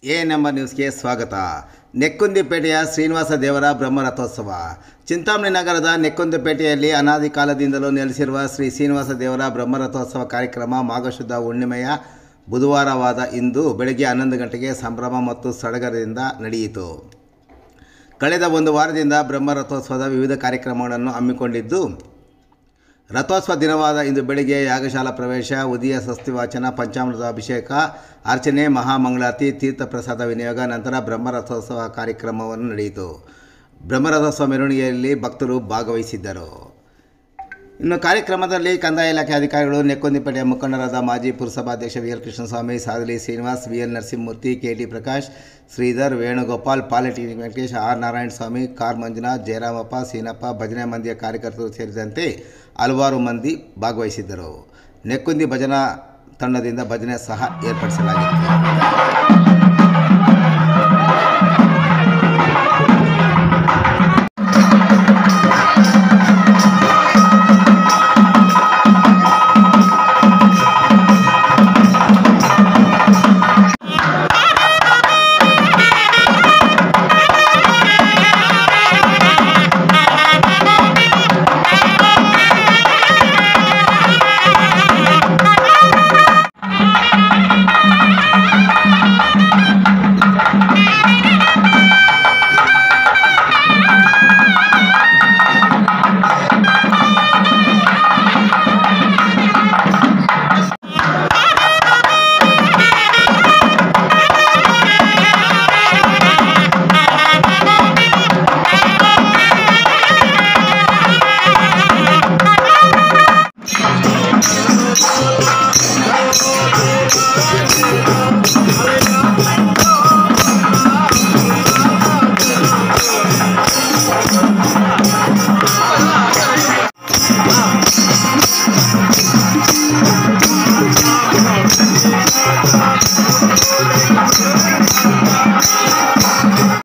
A number ನ್ಯೂಸ್ಗೆ ಸ್ವಾಗತ. ನೆಕ್ಕುಂದಿಪೇಟೆಯ ಶ್ರೀನಿವಾಸ ದೇವರ ಬ್ರಹ್ಮರಥೋತ್ಸವ. ಚಿಂತಾಮಣಿ ನಗರದ ನೆಕ್ಕುಂದಿಪೇಟೆಯಲ್ಲಿ ಅನಾದಿ ಕಾಲದಿಂದಲೂ ನೆಲೆಸಿರುವ ಶ್ರೀ ಶ್ರೀನಿವಾಸ ದೇವರ ಬ್ರಹ್ಮರಥೋತ್ಸವ ಕಾರ್ಯಕ್ರಮ ಮಾಘಶುದ್ಧ ಹುಣ್ಣಿಮೆಯ ಬುಧವಾರವಾದ ಇಂದು ಬೆಳಗ್ಗೆ 11 ಗಂಟೆಗೆ ಸಂಭ್ರಮ ಮತ್ತು ಸಡಗರದಿಂದ ನಡೆಯಿತು. ಕಳೆದ ಒಂದು ವಾರದಿಂದ ಬ್ರಹ್ಮರಥೋತ್ಸವದ ವಿವಿಧ ಕಾರ್ಯಕ್ರಮಗಳನ್ನು ಹಮ್ಮಿಕೊಂಡಿದ್ದು, ರಥೋತ್ಸವ ದಿನವಾದ ಇಂದು ಬೆಳಗ್ಗೆ ಯಾಗಶಾಲಾ ಪ್ರವೇಶ, ಉದಯ ಸ್ವಸ್ತಿ ವಾಚನ, ಪಂಚಾಮೃತ ಅಭಿಷೇಕ, ಅರ್ಚನೆ, ಮಹಾಮಂಗಳಾರತಿ, ತೀರ್ಥ ಪ್ರಸಾದ ವಿನಿಯೋಗ, ನಂತರ ಬ್ರಹ್ಮರಥೋತ್ಸವ ಕಾರ್ಯಕ್ರಮವನ್ನು ನಡೆಯಿತು. ಬ್ರಹ್ಮರಥೋತ್ಸವ ಮೆರವಣಿಗೆಯಲ್ಲಿ ಭಕ್ತರು ಭಾಗವಹಿಸಿದ್ದರು. ಇನ್ನು ಕಾರ್ಯಕ್ರಮದಲ್ಲಿ ಕಂದಾಯ ಇಲಾಖೆ ಅಧಿಕಾರಿಗಳು, ನೆಕ್ಕುಂದಿಪೇಟೆಯ ಮುಖಂಡರಾದ ಮಾಜಿ ಪುರಸಭಾಧ್ಯಕ್ಷ V L. Krishnaswamy, Sadali Srinivas, V L. Narasimhamurthy, K T. Prakash, Sridhar, Venugopal, polytechnic Venkatesh, R. Narayanaswamy, car Manjunath, Jayaramappa, Seenappa, ಭಜನೆ ಮಂದಿಯ ಕಾರ್ಯಕರ್ತರು ಸೇರಿದಂತೆ ಹಲವಾರು ಮಂದಿ ಭಾಗವಹಿಸಿದ್ದರು. ನೆಕ್ಕುಂದಿ ಭಜನಾ ತಂಡದಿಂದ ಭಜನೆ ಸಹ ಏರ್ಪಡಿಸಲಾಗಿತ್ತು.